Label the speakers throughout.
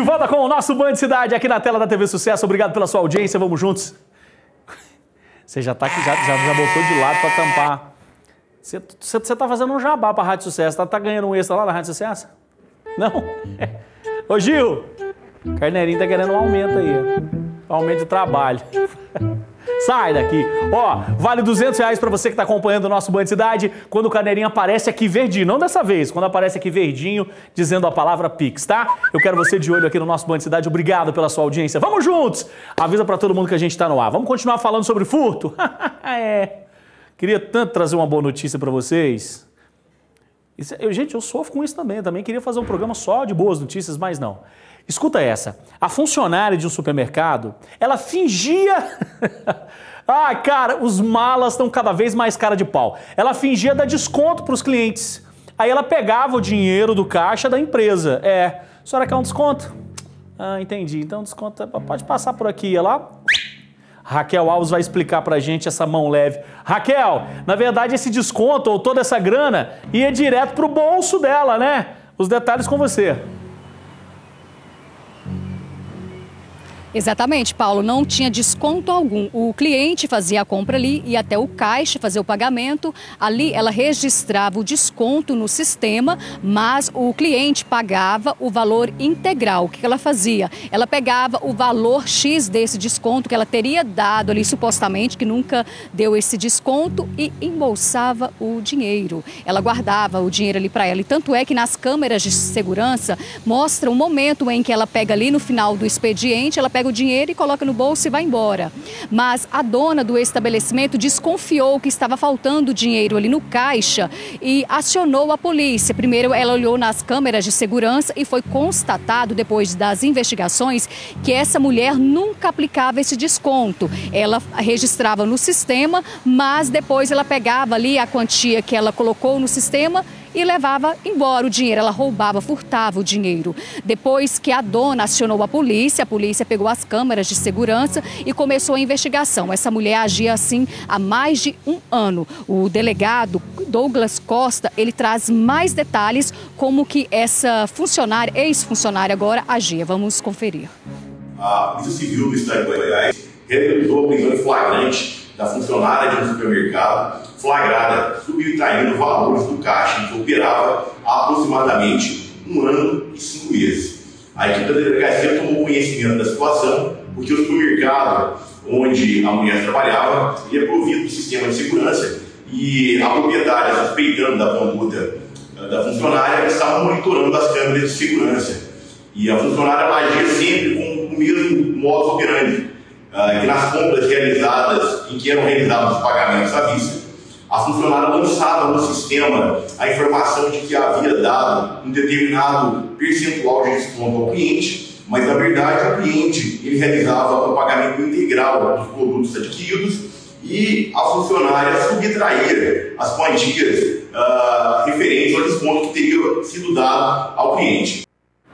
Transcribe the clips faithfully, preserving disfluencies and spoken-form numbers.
Speaker 1: De volta com o nosso Band Cidade aqui na tela da T V Sucesso. Obrigado pela sua audiência, vamos juntos. Você já tá aqui, já, já, já botou de lado para tampar. Você, você, você tá fazendo um jabá pra Rádio Sucesso, tá, tá ganhando um extra lá na Rádio Sucesso? Não? Ô Gil, Carneirinho tá querendo um aumento aí, um aumento de trabalho. Sai daqui. Ó, vale duzentos reais pra você que tá acompanhando o nosso Band Cidade quando o Carneirinho aparece aqui verdinho. Não dessa vez, quando aparece aqui verdinho, dizendo a palavra Pix, tá? Eu quero você de olho aqui no nosso Band Cidade. Obrigado pela sua audiência. Vamos juntos! Avisa pra todo mundo que a gente tá no ar. Vamos continuar falando sobre furto? É. Queria tanto trazer uma boa notícia pra vocês. Isso, eu, gente, eu sofro com isso também. Eu também queria fazer um programa só de boas notícias, mas não. Escuta essa. A funcionária de um supermercado, ela fingia... Ah, cara, os malas estão cada vez mais cara de pau. Ela fingia dar desconto para os clientes. Aí ela pegava o dinheiro do caixa da empresa. É, a senhora quer um desconto? Ah, entendi. Então desconto, pode passar por aqui. Ia lá... Raquel Alves vai explicar pra gente essa mão leve. Raquel, na verdade esse desconto ou toda essa grana ia direto pro bolso dela, né? Os detalhes com você.
Speaker 2: Exatamente, Paulo, não tinha desconto algum. O cliente fazia a compra ali e até o caixa fazer o pagamento. Ali ela registrava o desconto no sistema, mas o cliente pagava o valor integral. O que ela fazia? Ela pegava o valor X desse desconto que ela teria dado ali supostamente, que nunca deu esse desconto, e embolsava o dinheiro. Ela guardava o dinheiro ali para ela. E tanto é que nas câmeras de segurança mostra o momento em que ela pega ali no final do expediente, ela pega o dinheiro e coloca no bolso e vai embora. Mas a dona do estabelecimento desconfiou que estava faltando dinheiro ali no caixa e acionou a polícia. Primeiro ela olhou nas câmeras de segurança e foi constatado, depois das investigações, que essa mulher nunca aplicava esse desconto. Ela registrava no sistema, mas depois ela pegava ali a quantia que ela colocou no sistema e levava embora o dinheiro. Ela roubava, furtava o dinheiro. Depois que a dona acionou a polícia, a polícia pegou as câmeras de segurança e começou a investigação. Essa mulher agia assim há mais de um ano. O delegado Douglas Costa, ele traz mais detalhes como que essa funcionária, ex-funcionária agora, agia. Vamos conferir.
Speaker 3: A Polícia Civil do Estado de Goiás realizou a prisão em flagrante da funcionária de um supermercado, flagrada subtraindo valores do caixa, que operava há aproximadamente um ano e cinco meses. A equipe da delegacia tomou conhecimento da situação, porque o supermercado onde a mulher trabalhava é provido do sistema de segurança e a proprietária, suspeitando da conduta da funcionária, estava monitorando as câmeras de segurança. E a funcionária agia sempre com o mesmo modus operandi. Uh, que nas compras realizadas, em que eram realizados os pagamentos à vista, a funcionária lançava no sistema a informação de que havia dado um determinado percentual de desconto ao cliente, mas na verdade o cliente ele realizava o pagamento integral dos produtos adquiridos e a funcionária subtraía as quantias uh, referentes ao desconto que teria sido dado ao cliente.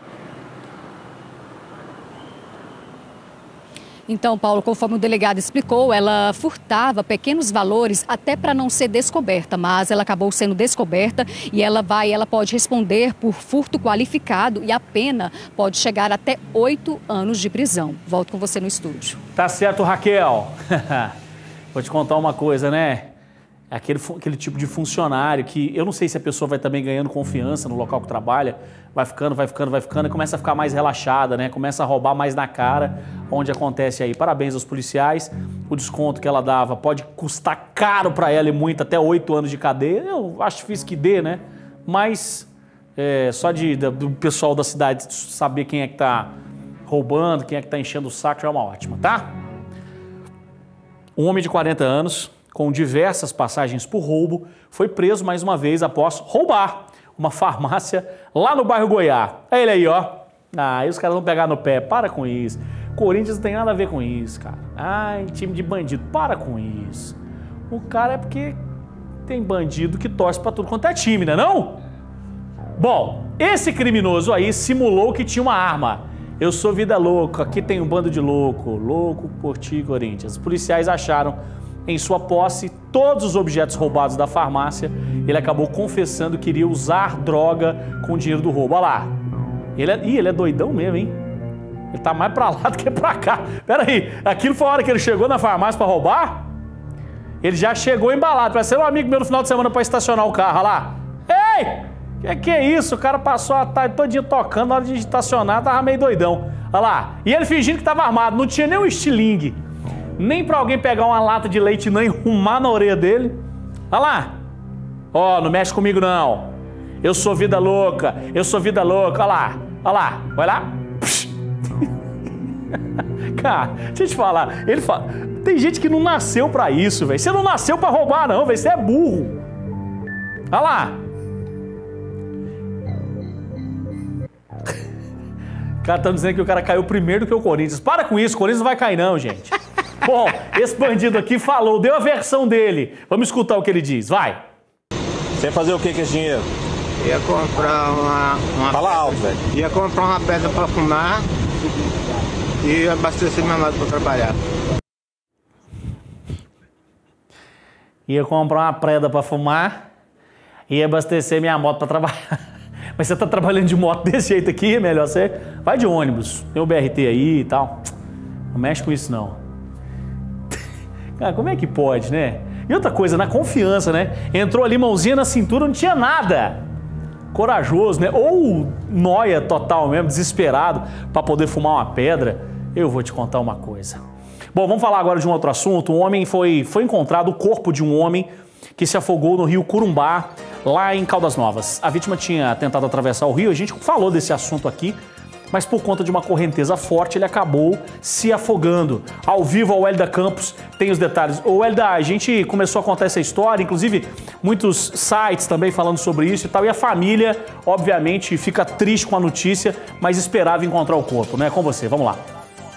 Speaker 2: Então, Paulo, conforme o delegado explicou, ela furtava pequenos valores até para não ser descoberta, mas ela acabou sendo descoberta e ela vai, ela pode responder por furto qualificado e a pena pode chegar até oito anos de prisão. Volto com você no estúdio.
Speaker 1: Tá certo, Raquel. Vou te contar uma coisa, né? Aquele, aquele tipo de funcionário que eu não sei se a pessoa vai também ganhando confiança no local que trabalha, vai ficando, vai ficando, vai ficando e começa a ficar mais relaxada, né? Começa a roubar mais na cara, onde acontece aí. Parabéns aos policiais, o desconto que ela dava pode custar caro para ela e muito, até oito anos de cadeia. Eu acho difícil que dê, né? Mas é, só de, do pessoal da cidade saber quem é que tá roubando, quem é que tá enchendo o saco já é uma ótima, tá? Um homem de quarenta anos... com diversas passagens por roubo, foi preso mais uma vez após roubar uma farmácia lá no bairro Goiás. É ele aí, ó. Ah, aí os caras vão pegar no pé. Para com isso. Corinthians não tem nada a ver com isso, cara. Ai, time de bandido. Para com isso. O cara é porque tem bandido que torce pra tudo quanto é time, né não? Bom, esse criminoso aí simulou que tinha uma arma. Eu sou vida louca, aqui tem um bando de louco. Louco por ti, Corinthians. Os policiais acharam em sua posse todos os objetos roubados da farmácia. Ele acabou confessando que iria usar droga com o dinheiro do roubo. Olha lá. Ele é, ih, ele é doidão mesmo, hein? Ele tá mais pra lá do que pra cá. Pera aí, aquilo foi a hora que ele chegou na farmácia pra roubar? Ele já chegou embalado. Parece ser um amigo meu no final de semana pra estacionar o carro, olha lá. Ei! Que que é isso? O cara passou a tarde todinha tocando, na hora de estacionar, tava meio doidão. Olha lá. E ele fingindo que tava armado, não tinha nem um estilingue. Nem pra alguém pegar uma lata de leite não enrumar na orelha dele. Olha lá. Ó, oh, não mexe comigo não. Eu sou vida louca, eu sou vida louca. Olha lá, olha lá, vai lá. Cara, deixa eu te falar, ele fala, tem gente que não nasceu pra isso, velho. Você não nasceu pra roubar não, velho, você é burro. Olha lá. O cara tá dizendo que o cara caiu primeiro do que o Corinthians. Para com isso, o Corinthians não vai cair não, gente. Bom, esse bandido aqui falou, deu a versão dele. Vamos escutar o que ele diz, vai.
Speaker 4: Você ia fazer o que com esse dinheiro?
Speaker 5: Ia comprar uma... uma
Speaker 4: Fala alto, velho.
Speaker 5: Ia comprar uma pedra pra fumar e abastecer minha moto pra trabalhar.
Speaker 1: Ia comprar uma preda pra fumar e abastecer minha moto pra trabalhar. Mas você tá trabalhando de moto desse jeito aqui, é melhor você... Vai de ônibus, tem o B R T aí e tal. Não mexe com isso, não. Cara, como é que pode, né? E outra coisa, na confiança, né? Entrou ali, mãozinha na cintura, não tinha nada. Corajoso, né? Ou nóia total mesmo, desesperado para poder fumar uma pedra. Eu vou te contar uma coisa. Bom, vamos falar agora de um outro assunto. Um homem foi, foi encontrado, o corpo de um homem que se afogou no rio Corumbá, lá em Caldas Novas. A vítima tinha tentado atravessar o rio, a gente falou desse assunto aqui, mas por conta de uma correnteza forte, ele acabou se afogando. Ao vivo, a Wélida Campos tem os detalhes. Ô, Wélida, a gente começou a contar essa história, inclusive muitos sites também falando sobre isso e tal, e a família, obviamente, fica triste com a notícia, mas esperava encontrar o corpo, né? Com você, vamos lá.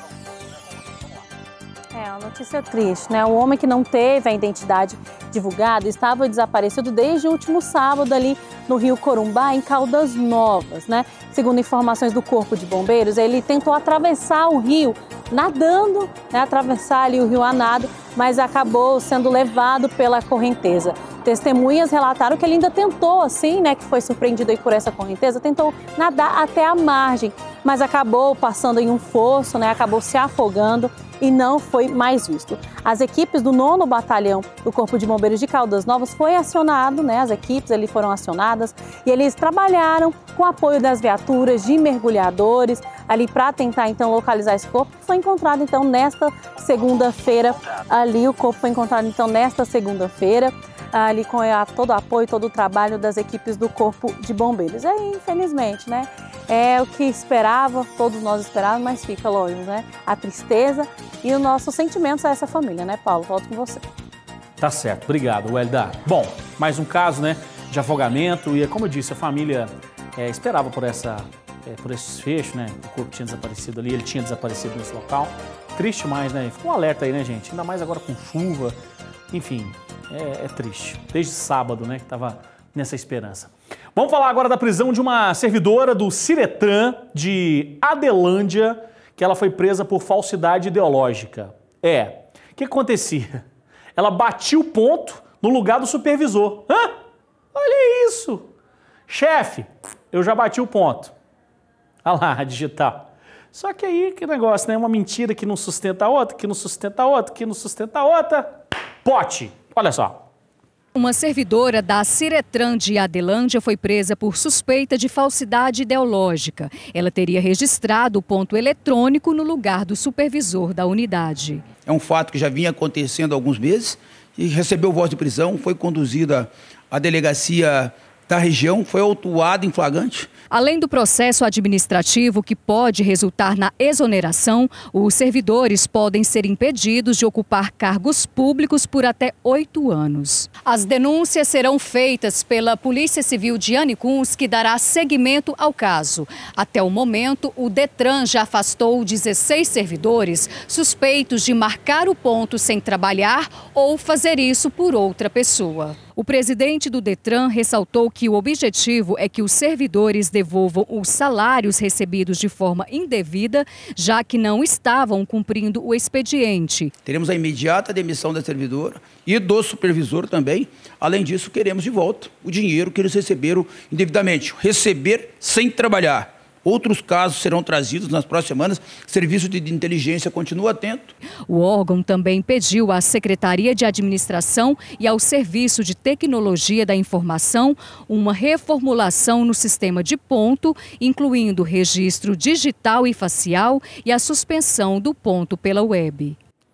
Speaker 6: É, uma notícia triste, né? O homem que não teve a identidade divulgada estava desaparecido desde o último sábado ali no rio Corumbá, em Caldas Novas, né? Segundo informações do Corpo de Bombeiros, ele tentou atravessar o rio nadando, né? Atravessar ali o rio a nado, mas acabou sendo levado pela correnteza. Testemunhas relataram que ele ainda tentou, assim, né, que foi surpreendido aí por essa correnteza, tentou nadar até a margem, mas acabou passando em um fosso, né, acabou se afogando e não foi mais visto. As equipes do nono Batalhão do Corpo de Bombeiros de Caldas Novas foi acionado, né, as equipes ali foram acionadas e eles trabalharam com apoio das viaturas de mergulhadores ali para tentar então localizar esse corpo, que foi encontrado então nesta segunda-feira, ali o corpo foi encontrado então nesta segunda-feira, ali com a, todo o apoio, todo o trabalho das equipes do Corpo de Bombeiros. E infelizmente, né, é o que esperava, todos nós esperávamos, mas fica longe, né, a tristeza e os nossos sentimentos a essa família, né, Paulo? Volto com você.
Speaker 1: Tá certo, obrigado, Wélida. Bom, mais um caso, né, de afogamento e, como eu disse, a família é, esperava por, essa, é, por esse desfecho, né, o corpo tinha desaparecido ali, ele tinha desaparecido nesse local. Triste mais, né, ficou um alerta aí, né, gente, ainda mais agora com chuva, enfim... É, é triste. Desde sábado, né, que estava nessa esperança. Vamos falar agora da prisão de uma servidora do Ciretran de Adelândia, que ela foi presa por falsidade ideológica. É, o que acontecia? Ela batia o ponto no lugar do supervisor. Hã? Olha isso! Chefe, eu já bati o ponto. Olha lá, a digital. Só que aí, que negócio, né? Uma mentira que não sustenta a outra, que não sustenta a outra, que não sustenta a outra. Pote! Olha só.
Speaker 2: Uma servidora da Ciretran de Adelândia foi presa por suspeita de falsidade ideológica. Ela teria registrado o ponto eletrônico no lugar do supervisor da unidade.
Speaker 7: É um fato que já vinha acontecendo há alguns meses e recebeu voz de prisão, foi conduzida à delegacia da região, foi autuado em flagrante.
Speaker 2: Além do processo administrativo que pode resultar na exoneração, os servidores podem ser impedidos de ocupar cargos públicos por até oito anos. As denúncias serão feitas pela Polícia Civil de Anicuns, que dará seguimento ao caso. Até o momento, o Detran já afastou dezesseis servidores suspeitos de marcar o ponto sem trabalhar ou fazer isso por outra pessoa. O presidente do Detran ressaltou que o objetivo é que os servidores devolvam os salários recebidos de forma indevida, já que não estavam cumprindo o expediente.
Speaker 7: Teremos a imediata demissão da servidora e do supervisor também. Além disso, queremos de volta o dinheiro que eles receberam indevidamente. Receber sem trabalhar. Outros casos serão trazidos nas próximas semanas. O Serviço de Inteligência continua atento.
Speaker 2: O órgão também pediu à Secretaria de Administração e ao Serviço de Tecnologia da Informação uma reformulação no sistema de ponto, incluindo registro digital e facial e a suspensão do ponto pela web.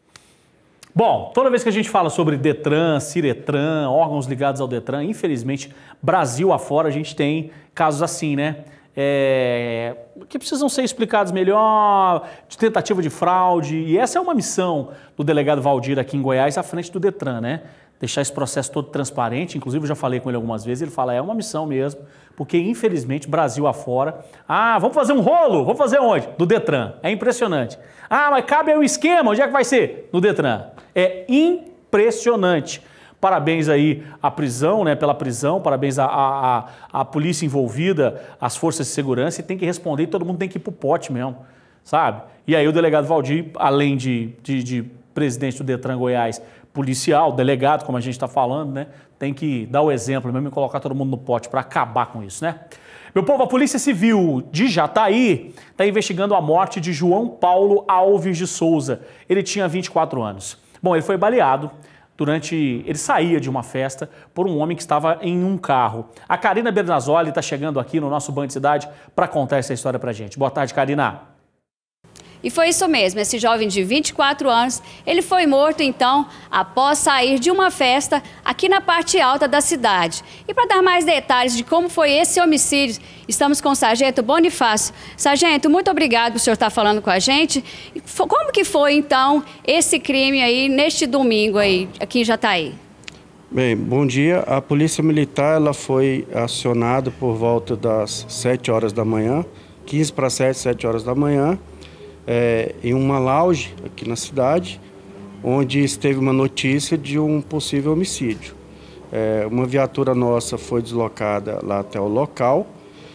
Speaker 1: Bom, toda vez que a gente fala sobre Detran, Ciretran, órgãos ligados ao Detran, infelizmente, Brasil afora, a gente tem casos assim, né? É, que precisam ser explicados melhor, de tentativa de fraude, e essa é uma missão do delegado Valdir aqui em Goiás, à frente do Detran, né? Deixar esse processo todo transparente, inclusive eu já falei com ele algumas vezes, ele fala, é uma missão mesmo, porque infelizmente, Brasil afora, ah, vamos fazer um rolo, vamos fazer onde? Do Detran, é impressionante. Ah, mas cabe aí o esquema, onde é que vai ser? No Detran. É impressionante. Parabéns aí à prisão, né, pela prisão, parabéns à, à, à polícia envolvida, às forças de segurança, e tem que responder e todo mundo tem que ir pro pote mesmo, sabe? E aí o delegado Valdir, além de, de, de presidente do Detran Goiás, policial, delegado, como a gente está falando, né, tem que dar o exemplo mesmo e colocar todo mundo no pote para acabar com isso, né? Meu povo, a Polícia Civil de Jataí está investigando a morte de João Paulo Alves de Souza. Ele tinha vinte e quatro anos. Bom, ele foi baleado durante... Ele saía de uma festa por um homem que estava em um carro. A Karina Bernazzoli está chegando aqui no nosso Band Cidade para contar essa história para a gente. Boa tarde, Karina.
Speaker 8: E foi isso mesmo, esse jovem de vinte e quatro anos, ele foi morto então após sair de uma festa aqui na parte alta da cidade. E para dar mais detalhes de como foi esse homicídio, estamos com o Sargento Bonifácio. Sargento, muito obrigado por o senhor estar falando com a gente. Como que foi então esse crime aí neste domingo aí, aqui em Jataí?
Speaker 9: Bem, bom dia. A Polícia Militar ela foi acionada por volta das sete horas da manhã, quinze para sete, sete horas da manhã. É, em uma lounge aqui na cidade, onde esteve uma notícia de um possível homicídio. É, uma viatura nossa foi deslocada lá até o local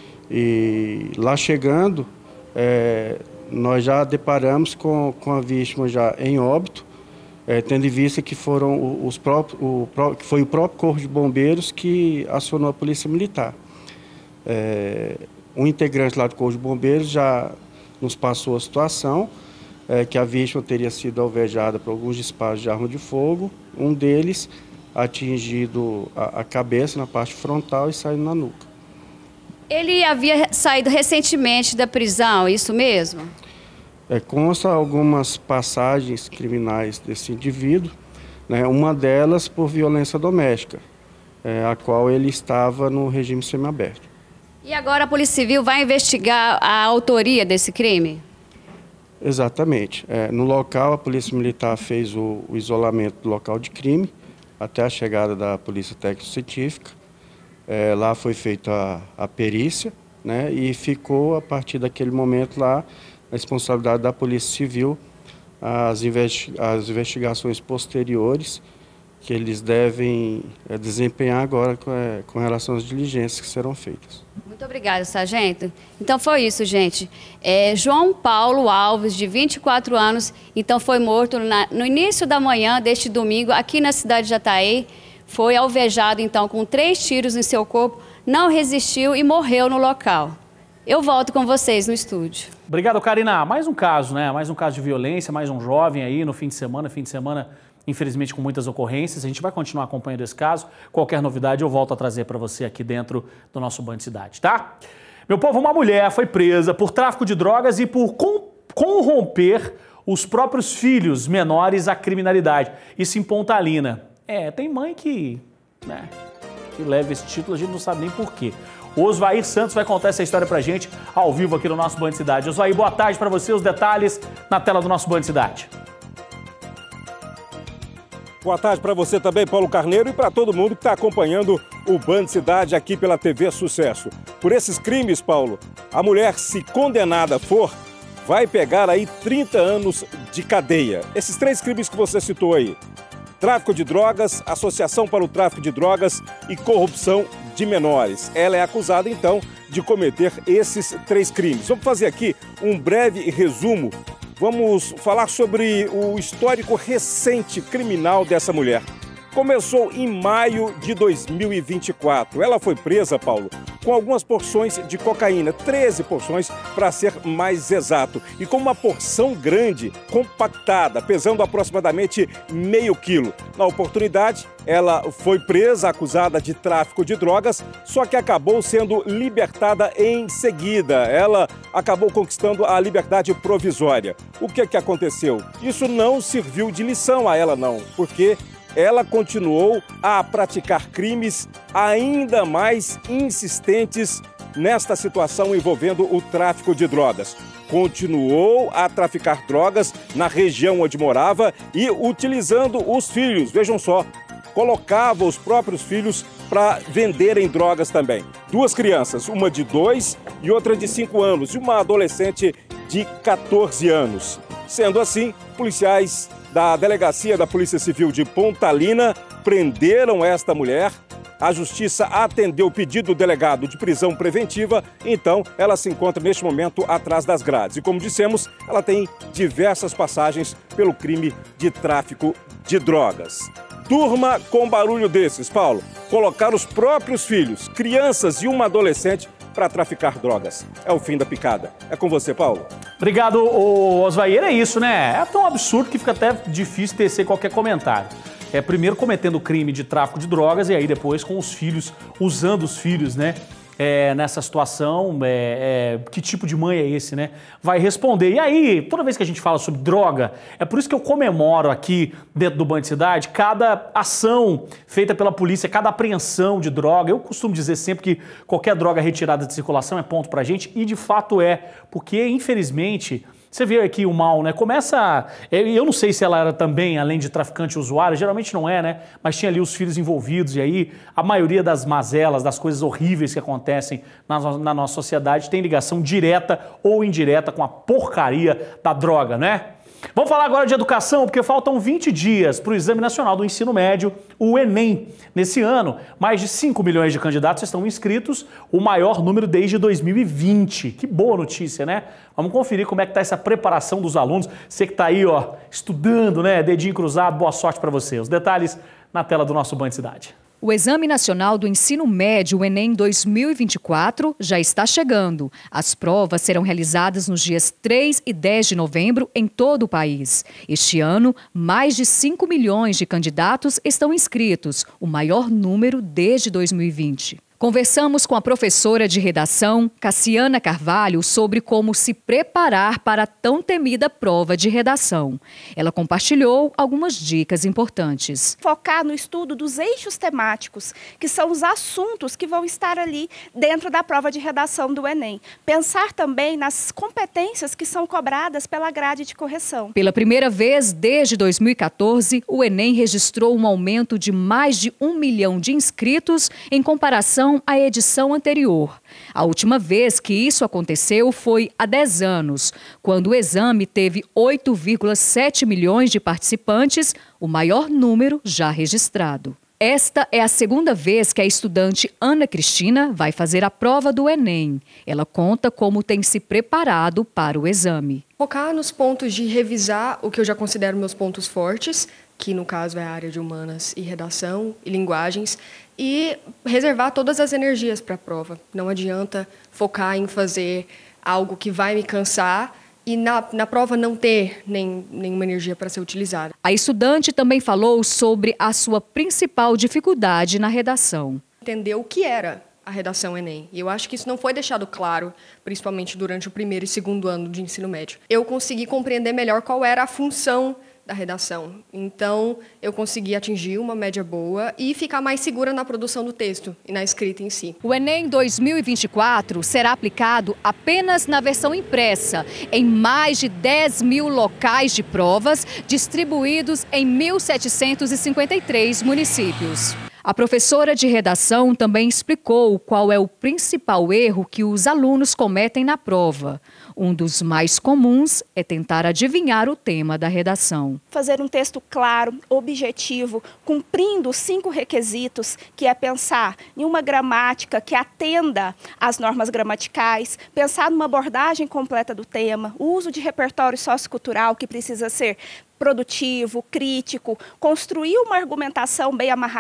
Speaker 9: e lá chegando, é, nós já deparamos com, com a vítima já em óbito, é, tendo em vista que, foram os próprios, o, que foi o próprio Corpo de Bombeiros que acionou a Polícia Militar. É, um integrante lá do Corpo de Bombeiros já nos passou a situação, é, que a vítima teria sido alvejada por alguns disparos de arma de fogo, um deles atingido a, a cabeça na parte frontal e saindo na nuca.
Speaker 8: Ele havia saído recentemente da prisão, isso mesmo?
Speaker 9: É, consta algumas passagens criminais desse indivíduo, né, uma delas por violência doméstica, é, a qual ele estava no regime semiaberto.
Speaker 8: E agora a Polícia Civil vai investigar a autoria desse crime?
Speaker 9: Exatamente. É, no local, a Polícia Militar fez o, o isolamento do local de crime, até a chegada da Polícia Técnico-Científica. É, lá foi feita a, a perícia, né, e ficou, a partir daquele momento lá, a responsabilidade da Polícia Civil, as, investi as investigações posteriores, que eles devem é, desempenhar agora com, é, com relação às diligências que serão feitas.
Speaker 8: Muito obrigada, sargento. Então foi isso, gente. É, João Paulo Alves, de vinte e quatro anos, então foi morto na, no início da manhã deste domingo, aqui na cidade de Jataí. Foi alvejado, então, com três tiros em seu corpo, não resistiu e morreu no local. Eu volto com vocês no estúdio.
Speaker 1: Obrigado, Karina. Mais um caso, né? Mais um caso de violência, mais um jovem aí no fim de semana, fim de semana... infelizmente com muitas ocorrências. A gente vai continuar acompanhando esse caso. Qualquer novidade eu volto a trazer para você aqui dentro do nosso Band Cidade, tá? Meu povo, uma mulher foi presa por tráfico de drogas e por corromper os próprios filhos menores à criminalidade. Isso em Pontalina. É, tem mãe que, né, que leva esse título, a gente não sabe nem por quê. O Osvair Santos vai contar essa história pra gente ao vivo aqui no nosso Band Cidade. Osvair, boa tarde para você, os detalhes na tela do nosso Band Cidade.
Speaker 4: Boa tarde para você também, Paulo Carneiro, e para todo mundo que está acompanhando o Band Cidade aqui pela T V Sucesso. Por esses crimes, Paulo, a mulher, se condenada for, vai pegar aí trinta anos de cadeia. Esses três crimes que você citou aí: tráfico de drogas, associação para o tráfico de drogas e corrupção de menores. Ela é acusada, então, de cometer esses três crimes. Vamos fazer aqui um breve resumo. Vamos falar sobre o histórico recente criminal dessa mulher. Começou em maio de dois mil e vinte e quatro. Ela foi presa, Paulo, com algumas porções de cocaína, treze porções para ser mais exato, e com uma porção grande, compactada, pesando aproximadamente meio quilo. Na oportunidade, ela foi presa, acusada de tráfico de drogas, só que acabou sendo libertada em seguida. Ela acabou conquistando a liberdade provisória. O que é que aconteceu? Isso não serviu de lição a ela, não, porque ela continuou a praticar crimes ainda mais insistentes nesta situação envolvendo o tráfico de drogas. Continuou a traficar drogas na região onde morava e utilizando os filhos. Vejam só, colocava os próprios filhos para venderem drogas também. Duas crianças, uma de dois e outra de cinco anos, e uma adolescente de quatorze anos. Sendo assim, policiais da Delegacia da Polícia Civil de Pontalina prenderam esta mulher. A Justiça atendeu o pedido do delegado de prisão preventiva, então ela se encontra neste momento atrás das grades. E como dissemos, ela tem diversas passagens pelo crime de tráfico de drogas. Durma com barulho desses, Paulo. Colocar os próprios filhos, crianças e uma adolescente para traficar drogas. É o fim da picada. É com você, Paulo.
Speaker 1: Obrigado, Osvair. É isso, né? É tão absurdo que fica até difícil tecer qualquer comentário. É primeiro cometendo o crime de tráfico de drogas e aí depois com os filhos, usando os filhos, né? É, nessa situação, é, é, que tipo de mãe é esse, né? Vai responder. E aí, toda vez que a gente fala sobre droga, é por isso que eu comemoro aqui dentro do Band Cidade cada ação feita pela polícia, cada apreensão de droga. Eu costumo dizer sempre que qualquer droga retirada de circulação é ponto pra gente, e de fato é, porque infelizmente você vê aqui o mal, né? Começa... Eu não sei se ela era também, além de traficante usuária, geralmente não é, né? Mas tinha ali os filhos envolvidos, e aí a maioria das mazelas, das coisas horríveis que acontecem na, na nossa sociedade tem ligação direta ou indireta com a porcaria da droga, né? Vamos falar agora de educação, porque faltam vinte dias para o Exame Nacional do Ensino Médio, o Enem. Nesse ano, mais de cinco milhões de candidatos estão inscritos, o maior número desde dois mil e vinte. Que boa notícia, né? Vamos conferir como é que está essa preparação dos alunos. Você que está aí, ó, estudando, né? Dedinho cruzado, boa sorte para você. Os detalhes na tela do nosso Band Cidade.
Speaker 2: O Exame Nacional do Ensino Médio, o Enem dois mil e vinte e quatro, já está chegando. As provas serão realizadas nos dias três e dez de novembro em todo o país. Este ano, mais de cinco milhões de candidatos estão inscritos, o maior número desde dois mil e vinte. Conversamos com a professora de redação, Cassiana Carvalho, sobre como se preparar para a tão temida prova de redação. Ela compartilhou algumas dicas importantes.
Speaker 10: Focar no estudo dos eixos temáticos, que são os assuntos que vão estar ali dentro da prova de redação do Enem. Pensar também nas competências que são cobradas pela grade de correção.
Speaker 2: Pela primeira vez desde dois mil e quatorze, o Enem registrou um aumento de mais de um milhão de inscritos em comparação à edição anterior. A última vez que isso aconteceu foi há dez anos, quando o exame teve oito vírgula sete milhões de participantes, o maior número já registrado. Esta é a segunda vez que a estudante Ana Cristina vai fazer a prova do Enem. Ela conta como tem se preparado para o exame.
Speaker 11: Focar nos pontos de revisar o que eu já considero meus pontos fortes, que no caso é a área de humanas e redação e linguagens, e reservar todas as energias para a prova. Não adianta focar em fazer algo que vai me cansar e na, na prova não ter nem, nenhuma energia para ser utilizada.
Speaker 2: A estudante também falou sobre a sua principal dificuldade na redação.
Speaker 11: Entender o que era a redação Enem. E eu acho que isso não foi deixado claro, principalmente durante o primeiro e segundo ano de ensino médio. Eu consegui compreender melhor qual era a função da redação. Então, eu consegui atingir uma média boa e ficar mais segura na produção do texto e na escrita em si.
Speaker 2: O Enem dois mil e vinte e quatro será aplicado apenas na versão impressa, em mais de dez mil locais de provas, distribuídos em mil setecentos e cinquenta e três municípios. A professora de redação também explicou qual é o principal erro que os alunos cometem na prova. Um dos mais comuns é tentar adivinhar o tema da redação.
Speaker 10: Fazer um texto claro, objetivo, cumprindo os cinco requisitos, que é pensar em uma gramática que atenda às normas gramaticais, pensar numa abordagem completa do tema, o uso de repertório sociocultural que precisa ser produtivo, crítico, construir uma argumentação bem amarradinha,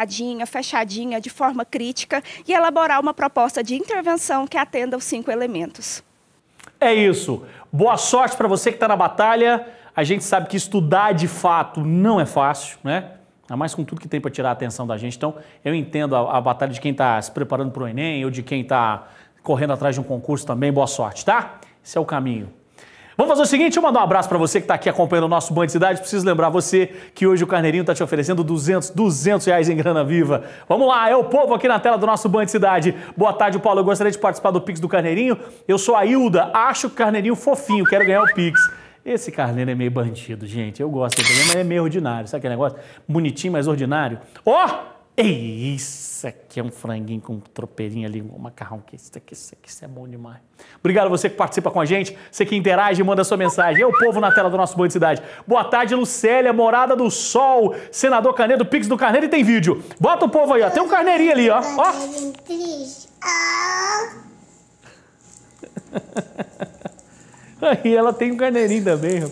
Speaker 10: fechadinha, de forma crítica, e elaborar uma proposta de intervenção que atenda aos cinco elementos.
Speaker 1: É isso. Boa sorte para você que está na batalha. A gente sabe que estudar de fato não é fácil, né? Ainda mais com tudo que tem para tirar a atenção da gente. Então, eu entendo a, a batalha de quem está se preparando para o Enem ou de quem está correndo atrás de um concurso também. Boa sorte, tá? Esse é o caminho. Vamos fazer o seguinte, eu mando um abraço para você que está aqui acompanhando o nosso Band Cidade. Preciso lembrar você que hoje o Carneirinho está te oferecendo duzentos, duzentos reais em grana viva. Vamos lá, é o povo aqui na tela do nosso Band Cidade. Boa tarde, Paulo. Eu gostaria de participar do Pix do Carneirinho. Eu sou a Hilda, acho o Carneirinho fofinho, quero ganhar o Pix. Esse carneiro é meio bandido, gente. Eu gosto dele, mas é meio ordinário. Sabe aquele negócio? Bonitinho, mas ordinário. Ó! Oh! Isso aqui é um franguinho com um tropeirinho ali, um macarrão. Que isso aqui, isso aqui, isso é bom demais. Obrigado a você que participa com a gente, você que interage e manda sua mensagem. É o povo na tela do nosso Band Cidade. Boa tarde, Lucélia, Morada do Sol, Senador Canedo, Pix do Carneiro, e tem vídeo. Bota o povo aí, ó. Tem um carneirinho ali, ó. Ó. Aí ela tem um carneirinho também,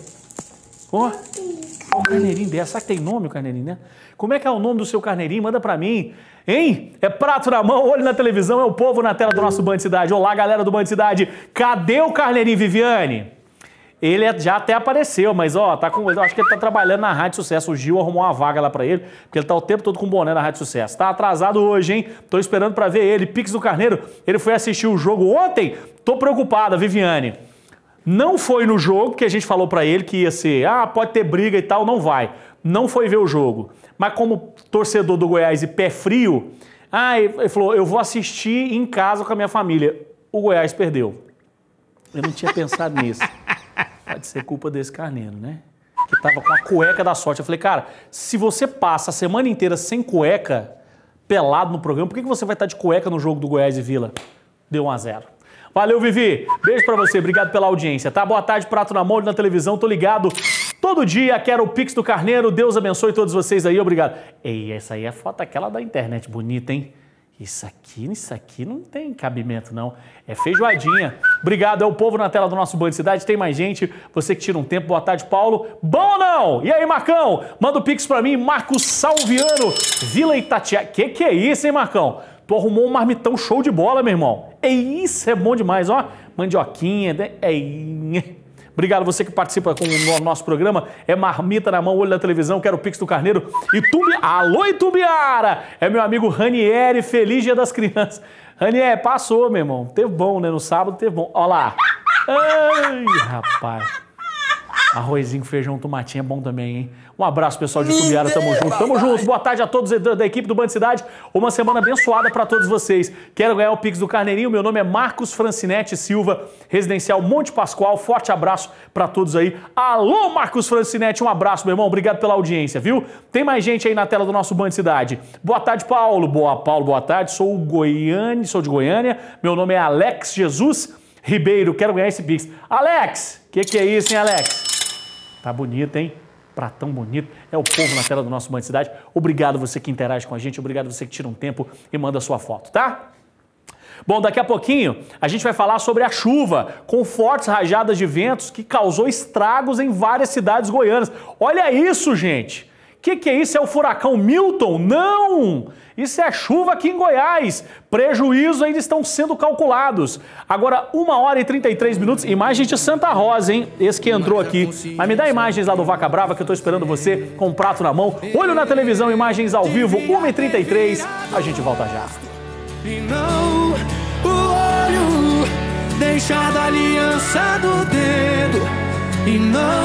Speaker 1: ó. Ó, o carneirinho dela. Será que tem nome o carneirinho, né? Como é que é o nome do seu carneirinho? Manda pra mim, hein? É prato na mão, olho na televisão, é o povo na tela do nosso Band Cidade. Olá, galera do Band Cidade. Cadê o carneirinho, Viviane? Ele já até apareceu, mas ó, tá com, eu acho que ele tá trabalhando na Rádio Sucesso. O Gil arrumou uma vaga lá pra ele, porque ele tá o tempo todo com boné na Rádio Sucesso. Tá atrasado hoje, hein? Tô esperando pra ver ele. Pix do Carneiro, ele foi assistir o jogo ontem. Tô preocupada, Viviane. Não foi no jogo, que a gente falou pra ele que ia ser, ah, pode ter briga e tal, não vai. Não foi ver o jogo. Mas como torcedor do Goiás e pé frio, ah, ele falou, eu vou assistir em casa com a minha família. O Goiás perdeu. Eu não tinha pensado nisso. Pode ser culpa desse carneiro, né? Que tava com a cueca da sorte. Eu falei, cara, se você passa a semana inteira sem cueca, pelado no programa, por que você vai estar de cueca no jogo do Goiás e Vila? Deu um a zero. Valeu, Vivi. Beijo pra você. Obrigado pela audiência, tá? Boa tarde, prato na mão, na televisão. Tô ligado todo dia. Quero o Pix do Carneiro. Deus abençoe todos vocês aí. Obrigado. Ei, essa aí é foto aquela da internet. Bonita, hein? Isso aqui, isso aqui não tem cabimento, não. É feijoadinha. Obrigado. É o povo na tela do nosso Band Cidade. Tem mais gente. Você que tira um tempo. Boa tarde, Paulo. Bom ou não? E aí, Marcão? Manda o Pix pra mim. Marcos Salviano, Vila Itatiaia. Que que é isso, hein, Marcão? Tu arrumou um marmitão show de bola, meu irmão. É isso, é bom demais, ó. Mandioquinha, né? É... Obrigado você que participa com o nosso programa. É marmita na mão, olho da televisão, quero o Pix do Carneiro. Itumbi... Alô, Itumbiara! É meu amigo Ranieri, feliz Dia das Crianças. Ranieri, passou, meu irmão. Teve bom, né? No sábado teve bom. Ó lá. Ai, rapaz. Arrozinho, feijão, tomatinho é bom também, hein? Um abraço, pessoal de Itumbiara, tamo junto. Tamo junto, boa tarde a todos da, da equipe do Band Cidade. Uma semana abençoada para todos vocês. Quero ganhar o Pix do Carneirinho. Meu nome é Marcos Francinetti Silva, residencial Monte Pascoal. Forte abraço para todos aí. Alô, Marcos Francinetti, um abraço, meu irmão. Obrigado pela audiência, viu? Tem mais gente aí na tela do nosso Band Cidade. Boa tarde, Paulo. Boa, Paulo, boa tarde. Sou o Goiânia, sou de Goiânia. Meu nome é Alex Jesus Ribeiro. Quero ganhar esse Pix. Alex, o que, que é isso, hein, Alex? Tá bonito, hein? Pratão bonito. É o povo na tela do nosso Band Cidade. Obrigado você que interage com a gente. Obrigado você que tira um tempo e manda a sua foto, tá? Bom, daqui a pouquinho a gente vai falar sobre a chuva com fortes rajadas de ventos que causou estragos em várias cidades goianas. Olha isso, gente! O que, que é isso? É o furacão Milton? Não! Isso é chuva aqui em Goiás. Prejuízos ainda estão sendo calculados. Agora, uma hora e trinta e três minutos. Imagens de Santa Rosa, hein? Esse que entrou aqui. Mas me dá imagens lá do Vaca Brava que eu tô esperando você com um prato na mão. Olho na televisão, imagens ao vivo, uma e trinta e três. A gente volta já.
Speaker 12: E não o olho deixar da aliança do dedo. E não